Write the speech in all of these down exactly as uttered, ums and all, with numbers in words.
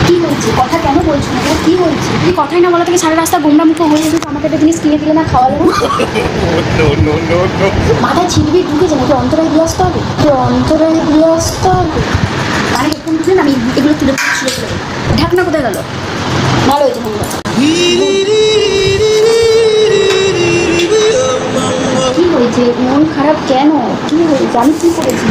কি হয়েছে? কথা কেন বলছো না? কি হয়েছে? তুই কথাই না বলা থেকে সারা রাস্তা গোমরা মুখো হয়ে গেছিস, আমাকে একটা জিনিস কিনে দিলে না, খাওয়ালে না। মাথায় ছিটবি ঢুকেছে নাকি অন্তরায় দিয়ে আসতে হবে? তো অন্তরায় দিয়ে আসতে হবে মানে এরকম উঠলেন আমি এগুলো তুলে ছিঁড়ে ফেলে দেবো। ঢাকনা কোথায় গেল? ভালো হয়েছে ভালো। কি হয়েছে? মন খারাপ কেন? কি হয়েছে? আমি কি করেছি?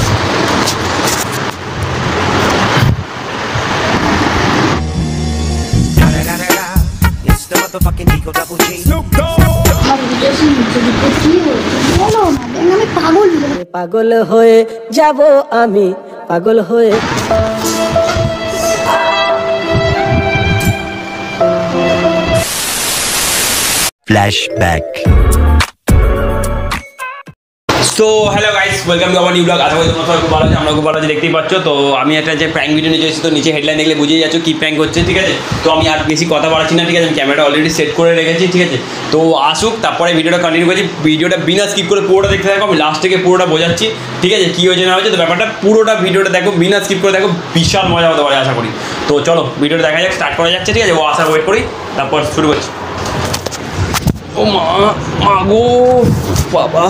পাগল হয়ে যাব আমি, পাগল হয়ে। Flashback. So hello guys, welcome to our new blog. আশা করি তোমরা সবাই খুব ভালো আছে, আমরা খুব ভালো আছি, দেখতেই পাচ্ছ। তো আমি একটা যে প্র্যাঙ্ক ভিডিও নিয়ে এসেছি, তো নিচে হেডলাইন দেখলে বুঝেই যাচ্ছ কী প্র্যাঙ্ক হচ্ছে, ঠিক আছে। তো আমি আর বেশি কথা বাড়াচ্ছি না, ঠিক আছে। আমি ক্যামেরাটা অলরেডি সেট করে রেখেছি, ঠিক আছে। তো আসুক, তারপরে ভিডিওটা কন্টিনিউ করছি। ভিডিওটা বিনা স্কিপ করে পুরোটা দেখতে থাকো, আমি লাস্ট থেকে পুরোটা বোঝাচ্ছি, ঠিক আছে, কী হয়েছে না হয়েছে। তো ব্যাপারটা পুরোটা ভিডিওটা দেখো, বিনা স্কিপ করে দেখো, বিশাল মজা হতে পারে আশা করি। তো চলো ভিডিওটা দেখা যাক, স্টার্ট করা যাচ্ছে, ঠিক আছে। ও আসার ওয়েট করি, তারপর শুরু করছি। ও মা মা গো বাবা,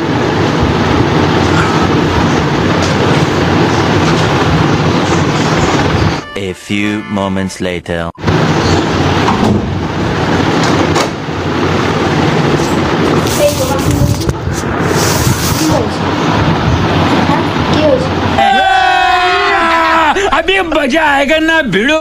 A few moments later. अभी मजा आएगा ना भिड़ो।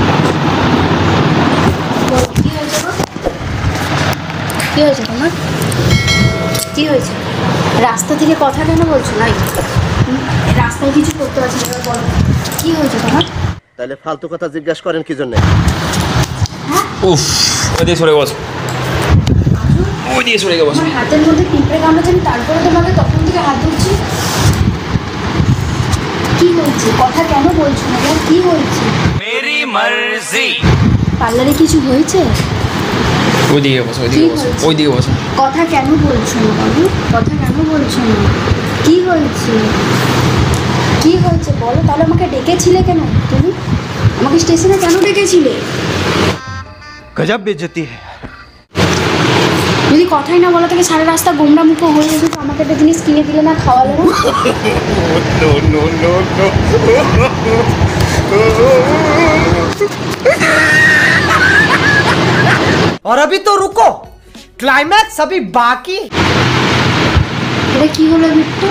কি হয়েছে তোমার? কি হয়েছে? রাস্তা থেকে কথা কেন বলছো? নাই রাস্তায় কিছু করতে পারছি না, বলো কি হয়েছে তোমার? তাহলে ফালতু কথা জিজ্ঞাসা করেন কি জন্য? হ্যাঁ উফ, ওদিকে সরে বস, ওদিকে সরে বস। আমার হাতের মধ্যে পিঁপড়ে কামড়েছে, আমি তারপরে তোমাকে তখন থেকে হাত ধরছি। কি হয়েছে? কথা কেন বলছো না? কি হয়েছে? মেরি মার্জি। পার্লারে কিছু হয়েছে? ওদিকে বস, ওদিকে বস, ওদিকে বস। কথা কেন বলছো না বাবু? কথা কেন বলছো না? কি হয়েছে? কি হয়েছে বলো? তাহলে আমাকে ডেকেছিলে কেন? তুমি আমাকে স্টেশনে কেন ডেকেছিলে? গজব বেইজ্জতি है। যদি কথাই না বলা থেকে সারা রাস্তা গোমরা মুখো হয়ে গেছিস, আমাকে একটা জিনিস কিনে দিলে না, খাওয়ালে না। और अभी तो रुको, क्लाइमैक्स अभी बाकी। এটা কি হলো বিট্টু?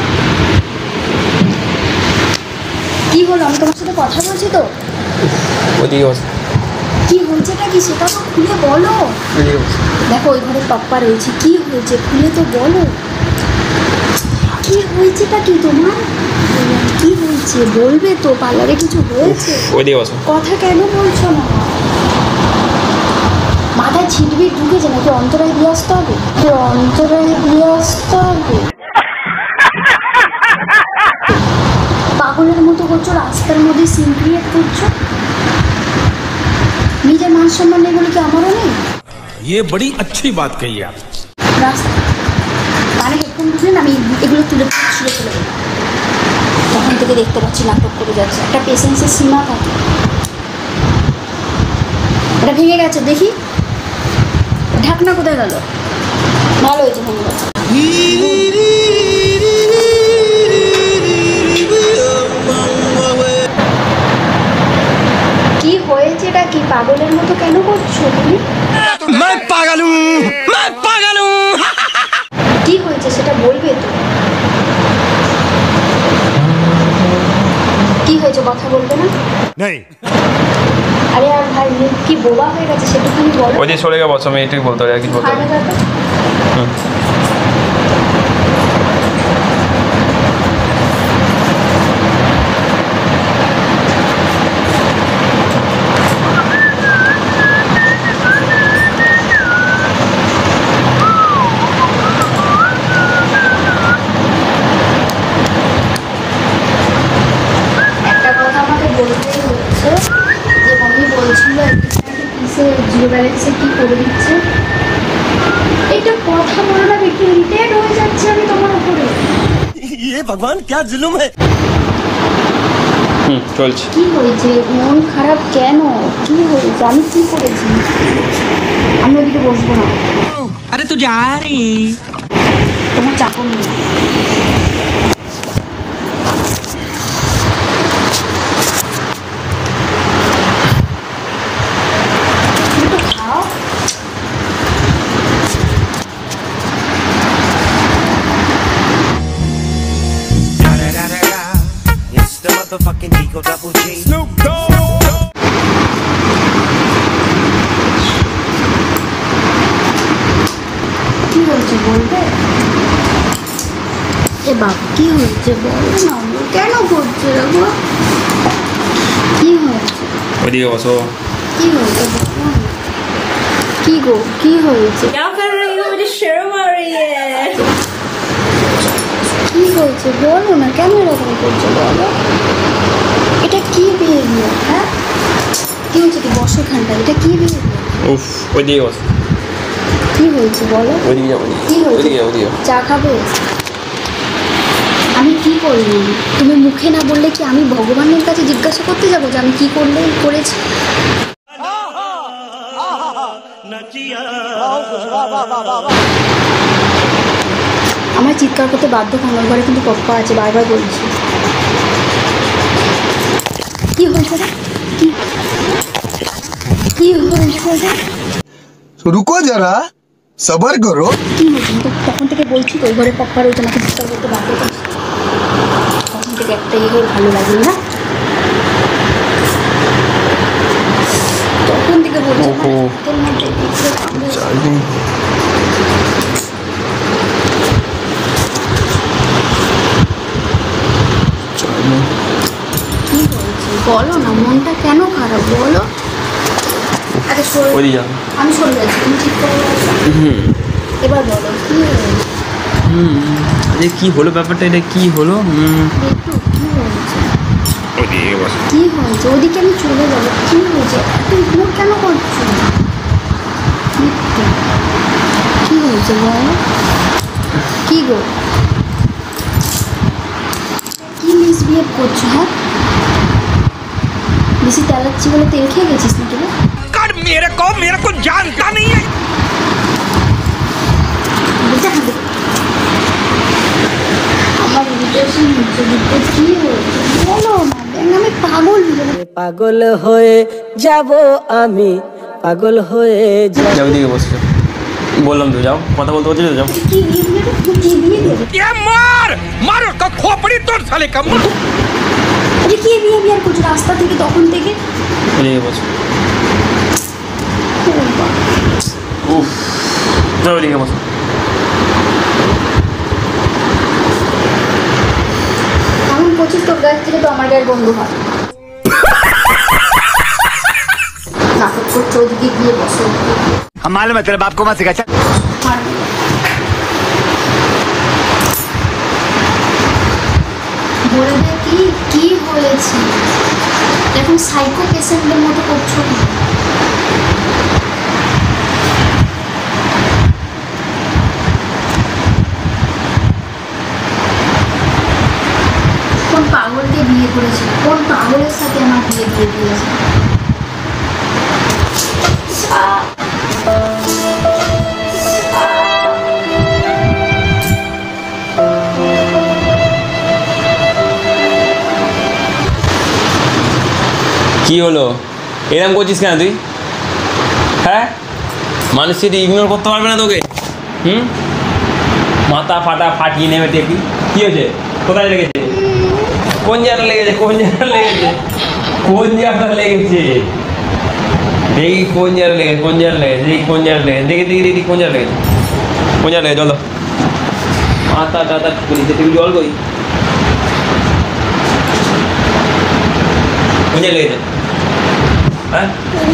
কি হলো? আমি তোমার সাথে কথা বলছি তো। ওদিকে বস। কি হয়েছেটা কি সেটা তো খুলে বলো। ওদিকে বস। দেখো ওই ঘরে পাপ্পা রয়েছে, কি হয়েছে খুলে তো বলো। কি হয়েছেটা কি তোমার? কি হয়েছে বলবে তো? পার্লারে কিছু হয়েছে? ওদিকে বস। কথা কেন বলছো না? মাথায় ছিটবি ঢুকেছে নাকি অন্তরায় দিয়ে আসতে হবে? তো অন্তরায় দিয়ে আসতে হবে। পাগলের মতো করছো, রাস্তার মধ্যে সিন ক্রিয়েট করছো। নিজের মান সম্মান নেই বলে কি আমারও নেই? ये बड़ी अच्छी बात कही आप। রাস্তা মানে হেডফোন উঠলেন আমি এগুলো তুলে ছিঁড়ে ফেলে দেবো। তখন থেকে দেখতে পাচ্ছি নাটক করে যাচ্ছে। একটা পেশেন্সের সীমা থাকে। এটা ভেঙে গেছে, দেখি ঢাকনা কোথায় গেল? ভালো হয়েছে ভেঙে গেছে। কি হয়েছে? এটা কি পাগলের মতো কেন করছো তুমি? मैं पागल हूँ, मैं पागल हूँ। কি হয়েছে সেটা বলবে তো? কি হয়েছে কথা বলবে না? नहीं আরে আর ভাই মুখ কি বোবা হয়ে গেছে সেটুকুনি বলো। ওদিকে সরে গিয়ে বস, আমি এটাই বলতে পারি, আর কিছু বলতে পারি। জিরো ব্যালেন্সে কি করে দিচ্ছে? এটা কথা বলো না, একটু ইরিটেট হয়ে যাচ্ছে আমি তোমার উপরে। ये भगवान क्या जुल्म है। হুম চলছে। কি হয়েছে? মন খারাপ কেন? করেছি? আমি কি করেছি? আমি ওদিকে বসবো না। अरे तू जा रही তোমার চাকর নেই। তুমি তো খাও। It's the motherfucking Eagle Double G. কি হয়েছে বলবে? এ বাবা কি হয়েছে বলো না, কেন করছে এরকম? কি হয়েছে? ওইদিকে বসো। কি হয়েছে বলো না। কি গো কি হয়েছে? क्या कर रही हो? मुझे शर्म आ रही है। কি হয়েছে বলো না, কেন এরকম করছে বলো? এটা কি বিহেভিয়ার? হ্যাঁ কি হয়েছে? কি বসো এখানটা, এটা কি বিহেভিয়ার? উফ, ওইদিকে বসো। কি হয়েছে বলো? ওইদিকে যাবো না। কি হয়েছে? ওইদিকে যাবো, ওইদিকে যাবো। চা খাবে? আমি কি করলাম? তুমি মুখে না বললে কি আমি ভগবানের কাছে জিজ্ঞাসা করতে যাবো যে আমি কি করলে করেছি? আমার চিৎকার করতে বাধ্য করো, ঘরে কিন্তু পপ্পা আছে, বারবার বলছি। কি হয়েছে রে? কি কি হয়েছে রে? रुको जरा सबर करो। কি হয়েছে? আমি তো তখন থেকে বলছি তো, ঘরে পপ্পা রয়েছে, আমাকে চিৎকার করতে বাধ্য করছি। তখন থেকে একটা এগোর ভালো লাগে না, তখন থেকে বলছি আমার হাতের মধ্যে পিঁপড়ে কামড়েছে। কি হয়েছে বলো না, মনটা কেন খারাপ বলো? আরে সরে, ওইদিকে যাবো। আমি সরে যাচ্ছি, তুমি ঠিক করে যাচ্ছো। এবার বলো কি হয়েছে? যে কি হলো ব্যাপারটা, এটা কি হলো? হুম, একটু কি হয়েছে? ওইদিকে বসো। কি হয়েছে? ওদিকে আমি চলে যাবো। কি হয়েছে? এত ইগনোর কেন করছো? একটু। কি হয়েছে বলো? কি গো কি মিসবিহেভ করছো? হ্যাঁ বেশি তেলাচ্ছি বলে তেল খেয়ে গেছিস নাকি রে? कर मेरे को मेरे को जानता नहीं है বুঝে খাবে। আমার ইরিটেশন হচ্ছে, দিতে কি হয়েছে বলো না, দেখ আমি পাগল হয়ে যাবো। পাগল হয়ে যাব আমি, পাগল হয়ে যাব। যাও, ওইদিকে বসো। বললাম তো যাও, কথা বলতে বলছি তো যাও। কি দিয়ে দিলে রে? তুই কি দিয়ে দেবে? ये মার মার का खोपड़ी तोड़ साले का मुंह। এটা কি বিহেভিয়ার করছো রাস্তা থেকে তখন থেকে? ওইদিকে বসো। ও বাবা। উফ, যাও ওইদিকে বসো। এমন করছিস তোর গাছ থেকে তো আমার গায়ের বন্ধু হয়। নাটক করছো, ওদিকে গিয়ে বসো। हम मालूम है तेरे बाप को मत सिखा। মারবে না। বলে দে কি কি হয়েছে? এখন সাইকো পেশেন্টের মতো করছো না। কোন পাগলকে বিয়ে করেছে? কোন পাগলের সাথে আমার বিয়ে দিয়ে দিয়েছে? কি হলো? এরকম করছিস কেন তুই? হ্যাঁ, মানুষ সেটা ইগনোর করতে পারবে না তোকে? হুম, মাথা ফাটা ফাটিয়ে নেবে টেপি। কি হয়েছে? কোথায় লেগেছে? কোন জায়গাটা লেগেছে? কোন জায়গাটা লেগেছে? কোন জায়গাটা লেগেছে? দেখি কোন জায়গাটা লেগেছে, কোন জায়গাটা লেগেছে, দেখি কোন জায়গাটা লেগেছে, দেখি দেখি দেখি কোন জায়গাটা লেগেছে, কোন জায়গাটা লেগেছে? চলো, মাথা টাথা পুলিশে টেপি জল কই? কোন জায়গায় লেগেছে? হ্যাঁ,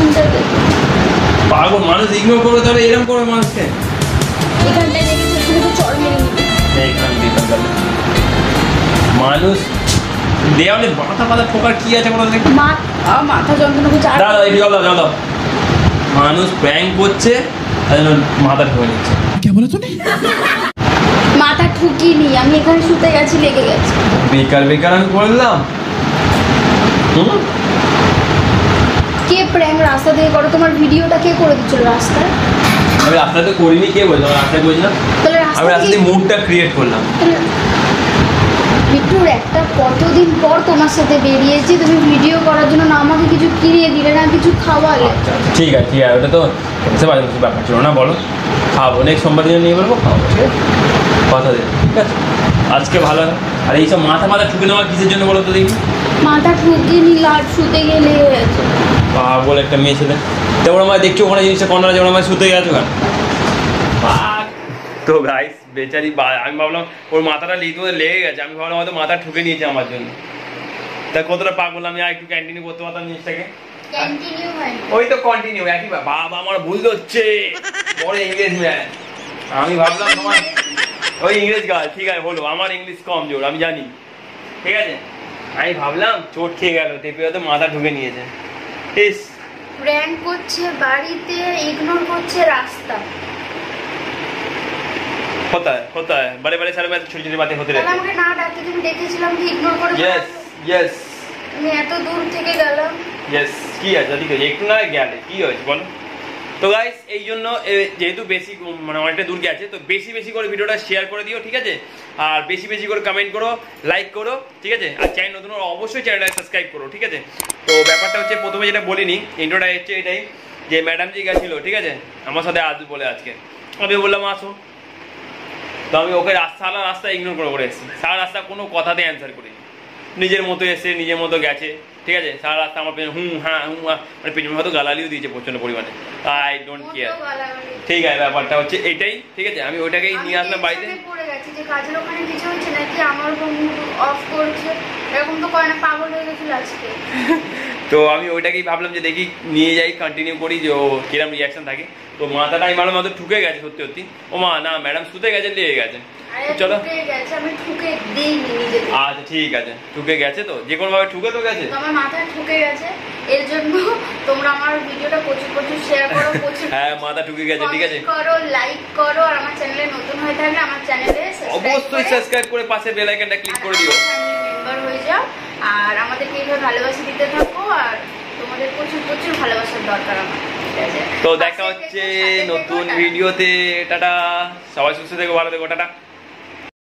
পাগল মানুষ ইগনোর করবে তাহলে এরকম করবে মানুষকে? এখানটায় লেগেছে, তুমি তো চড় মেরে নিবে। এইখান দিতাম তাহলে মানুষ দেওয়ালে মাথা পাতা ফোকার কি আছে কোনো দেখি? মা আ, মাথা যন্ত্রণা করছে। আর দাদা একটু জল দাও, জল দাও। মানুষ প্র্যাঙ্ক করছে তাই জন্য মাথা ঠুকে নিচ্ছে। মাথা ঠুকিনি, আমি এখানে শুতে গেছি, লেগে গেছে। বেকার বেকার আমি করে দিলাম। হুম, কে প্র্যাঙ্ক রাস্তা থেকে করো? তোমার ভিডিওটা কে করে দিচ্ছিল রাস্তায়? আমি রাস্তাতে করিনি, কে বললাম রাস্তায় বলছিলাম? তাহলে আমি রাস্তাতে মুডটা ক্রিয়েট করলাম। বিট্টুর একটা কতদিন পর তোমার সাথে বেরিয়েছি, তুমি ভিডিও করার জন্য না আমাকে কিছু কিনিয়ে দিলে না কিছু খাওয়ালে। আচ্ছা আচ্ছা ঠিক আছে ঠিক আছে, ওটা তো বুঝতে পারি কিছু ব্যাপার ছিল না, বলো খাবো নেক্সট সোমবার দিনে নিয়ে বলবো খাবো, ঠিক আছে কথা দিন, ঠিক আছে আজকে ভালো। আর এইসব মাথা মাথা ঠুকে নেওয়া কিসের জন্য বলো তো দেখি? মাথা ঠুকিয়ে নিল আর শুতে গেলে হয়েছে। পাগল একটা মেয়ে ছেলে, তেমন আমার দেখছো ওখানে জিনিসটা কর্নারে যেমন আমার শুতে গেছো কেন? তো গাইস বেচারি, আমি ভাবলাম ওর মাথাটা লিখতে লেগে গেছে, আমি ভাবলাম হয়তো মাথা ঠুকে নিয়েছে আমার জন্য। তা কতটা পাগল, আমি আর একটু কন্টিনিউ করতে পারতাম জিনিসটাকে। কন্টিনিউ হয় ওই তো কন্টিনিউ একই বাবা আমার ভুল হচ্ছে, বড় ইংরেজ ম্যান। আমি ভাবলাম তোমার ওই ইংরেজ গাল, ঠিক আছে হলো, আমার ইংলিশ কম জোর আমি জানি, ঠিক আছে আমি ভাবলাম চোট খেয়ে গেল, টেপে হয়তো মাথা ঢুকে নিয়েছে। ইস প্র্যাঙ্ক করছে বাড়িতে, ইগনোর করছে রাস্তা। होता है होता है बड़े बड़े शहरों में छोटी छोटी बातें होती रहती আমাকে না ডাকতে তুমি দেখেছিলাম কি ইগনোর করে? यस यस আমি এত দূর থেকে গেলাম। यस কি আছে ঠিক আছে, একটু না গেলে কি হয়েছে বলো? তো গাইস এই জন্য যেহেতু বেশি মানে অনেকটা দূর গেছে, তো বেশি বেশি করে ভিডিওটা শেয়ার করে দিও, ঠিক আছে আর বেশি বেশি করে কমেন্ট করো, লাইক করো, ঠিক আছে আর চ্যানেল নতুন অবশ্যই চ্যানেলটা সাবস্ক্রাইব করো, ঠিক আছে। তো ব্যাপারটা হচ্ছে প্রথমে যেটা বলিনি ইন্ট্রোটা হচ্ছে এটাই যে ম্যাডাম জি গেছিল, ঠিক আছে আমার সাথে আজ বলে আজকে, আমি বললাম আসো, তো আমি ওকে রাস্তা সারা রাস্তা ইগনোর করে করে এসেছি, সারা রাস্তা কোনো কথাতে অ্যান্সার করিনি, নিজের মতো এসে নিজের মতো গেছে, ঠিক আছে সারা রাস্তা আমার পেছনে হুম হ্যাঁ হুম মানে পেছনে হয়তো গালালিও দিয়েছে প্রচণ্ড পরিমাণে, আই ডোন্ট কেয়ার, ঠিক আছে ব্যাপারটা হচ্ছে এটাই, ঠিক আছে আমি ওইটাকেই নিয়ে আসলাম বাড়িতে। পড়ে গেছে যে কাজের ওখানে কিছু হচ্ছে নাকি আমার উপর মুড অফ করছে, এরকম তো করে না, পাগল হয়ে গেছিল আজকে। তো আমি ওইটাকেই ভাবলাম যে দেখি নিয়ে যাই কন্টিনিউ করি যে ও কিরম রিয়াকশন থাকে। তো মাথাটা আমি ভাবলাম হয়তো ঠুকে গেছে সত্যি সত্যি, ও মা না ম্যাডাম শুতে গেছে লেগে গেছে, চলো আচ্ছা ঠিক আছে ঠুকে গেছে, তো যে কোনো ভাবে ঠুকে তো গেছে, আমার মাথা ঠুকে গেছে, এর জন্য তোমরা আমার ভিডিওটা প্রচুর প্রচুর শেয়ার করো, প্রচুর হ্যাঁ মাথা ঠুকে গেছে, ঠিক আছে করো, লাইক করো, আর আমার চ্যানেলে নতুন হয়ে থাকলে আমার চ্যানেলে অবশ্যই সাবস্ক্রাইব করে পাশে বেল আইকনটা ক্লিক করে দিও, মেম্বার হয়ে যাও, আর আমাদেরকে এইভাবে ভালোবাসা দিতে থাকো, আর তোমাদের প্রচুর প্রচুর ভালোবাসার দরকার আমার, ঠিক আছে। তো দেখা হচ্ছে নতুন ভিডিওতে, টাটা, সবাই সুস্থ থেকো, ভালো থেকো, টাটা।